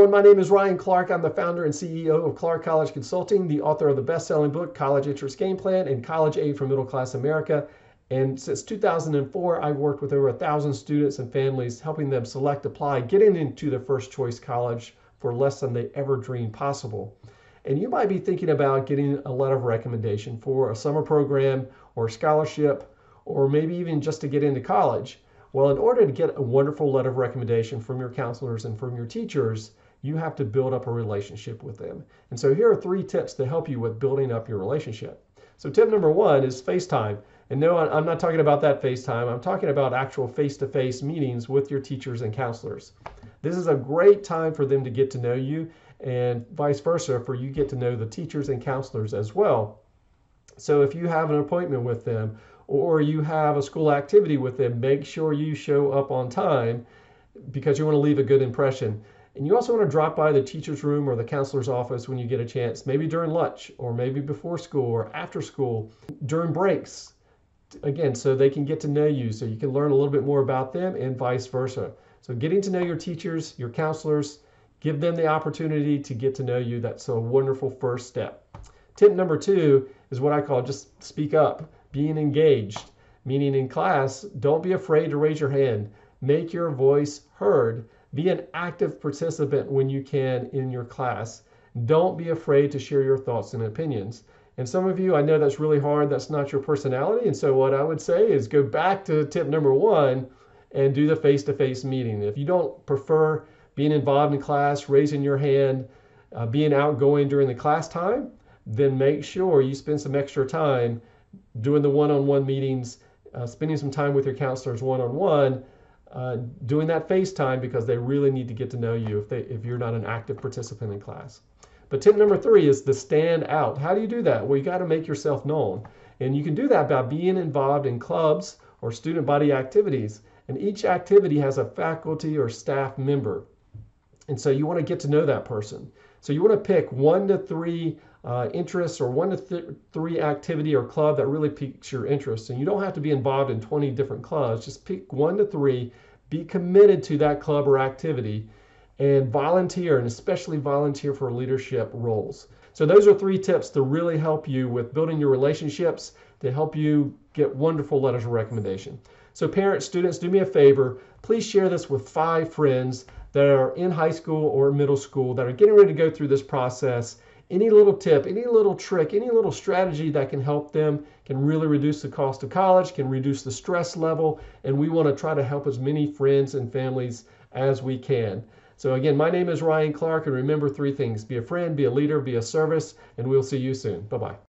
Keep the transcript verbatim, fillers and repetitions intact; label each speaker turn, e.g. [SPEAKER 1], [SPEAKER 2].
[SPEAKER 1] everyone, my name is Ryan Clark. I'm the founder and C E O of Clark College Consulting, the author of the best-selling book, College Interest Game Plan and College Aid for Middle Class America. And since two thousand four, I've worked with over a thousand students and families, helping them select, apply, getting into their first choice college for less than they ever dreamed possible. And you might be thinking about getting a letter of recommendation for a summer program or a scholarship, or maybe even just to get into college. Well, in order to get a wonderful letter of recommendation from your counselors and from your teachers, you have to build up a relationship with them. And so here are three tips to help you with building up your relationship. So tip number one is FaceTime. And no, I'm not talking about that FaceTime. I'm talking about actual face-to-face meetings with your teachers and counselors. This is a great time for them to get to know you, and vice versa, for you get to know the teachers and counselors as well. So if you have an appointment with them or you have a school activity with them, make sure you show up on time because you want to leave a good impression. And you also want to drop by the teacher's room or the counselor's office when you get a chance, maybe during lunch or maybe before school or after school, during breaks. Again, so they can get to know you, so you can learn a little bit more about them and vice versa. So getting to know your teachers, your counselors, give them the opportunity to get to know you. That's a wonderful first step. Tip number two is what I call just speak up, being engaged, meaning in class, don't be afraid to raise your hand. Make your voice heard. Be an active participant when you can in your class. Don't be afraid to share your thoughts and opinions. And some of you, I know that's really hard. That's not your personality. And so what I would say is go back to tip number one and do the face-to-face meeting. If you don't prefer being involved in class, raising your hand, uh, being outgoing during the class time, then make sure you spend some extra time doing the one-on-one meetings, uh, spending some time with your counselors one-on-one, uh, doing that FaceTime because they really need to get to know you if, they, if you're not an active participant in class. But tip number three is to stand out. How do you do that? Well, you got to make yourself known. And you can do that by being involved in clubs or student body activities. And each activity has a faculty or staff member. And so you want to get to know that person. So you want to pick one to three uh, interests or one to th three activity or club that really piques your interest. And you don't have to be involved in twenty different clubs. Just pick one to three, be committed to that club or activity, and volunteer, and especially volunteer for leadership roles. So those are three tips to really help you with building your relationships, to help you get wonderful letters of recommendation. So parents, students, do me a favor. Please share this with five friends that are in high school or middle school that are getting ready to go through this process. Any little tip, any little trick, any little strategy that can help them can really reduce the cost of college, can reduce the stress level, and we want to try to help as many friends and families as we can. So again, my name is Ryan Clark, and remember three things: be a friend, be a leader, be a service, and we'll see you soon. Bye-bye.